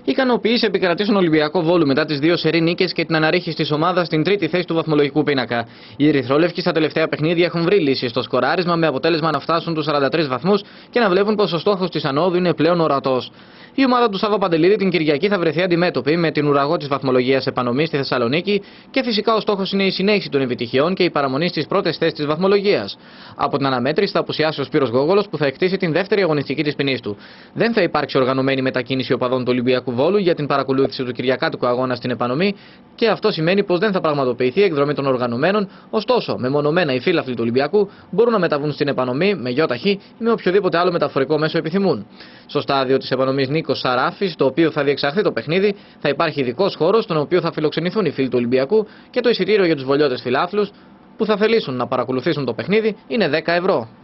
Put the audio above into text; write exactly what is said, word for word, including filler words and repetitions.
Οι ικανοποιήσεις επικρατεί στον Ολυμπιακό Βόλου μετά τις δύο σερί νίκες και την αναρρίχηση της ομάδας στην τρίτη θέση του βαθμολογικού πίνακα. Οι ερυθρόλευκοι στα τελευταία παιχνίδια έχουν βρει λύση στο σκοράρισμα με αποτέλεσμα να φτάσουν τους σαράντα τρεις βαθμούς και να βλέπουν πως ο στόχος της ανόδου είναι πλέον ορατός. Η ομάδα του Σάβα Παντελίδη την Κυριακή θα βρεθεί αντιμέτωπη με την ουραγό της βαθμολογίας επανομή στη Θεσσαλονίκη και φυσικά ο στόχος είναι η συνέχιση των επιτυχιών και η παραμονή στις πρώτες θέσεις της βαθμολογίας. Από την αναμέτρηση θα απουσιάσει ο Σπύρος Γόγολος που θα εκτίσει την δεύτερη αγωνιστική της ποινής του. Δεν θα υπάρξει οργανωμένη μετακίνηση οπαδών του Ολυμπιακού Βόλου για την παρακολούθηση του Κυριακάτικου αγώνα στην επανομή και αυτό σημαίνει πως δεν θα πραγματοποιηθεί η εκδρομή των οργανωμένων. Ωστόσο, μεμονωμένα οι φίλαθλοι του Ολυμπιακού μπορούν να μεταβούν στην επανομή με γιοταχή ή με οποιοδήποτε άλλο μεταφορικό μέσο επιθυμούν. Στο στάδιο της επανομής Νίκος Σαράφης, στο οποίο θα διεξαχθεί το παιχνίδι, θα υπάρχει ειδικός χώρος, στον οποίο θα φιλοξενηθούν οι φίλοι του Ολυμπιακού και το εισιτήριο για τους βολιώτες φιλάθλους που θα θελήσουν να παρακολουθήσουν το παιχνίδι είναι δέκα ευρώ.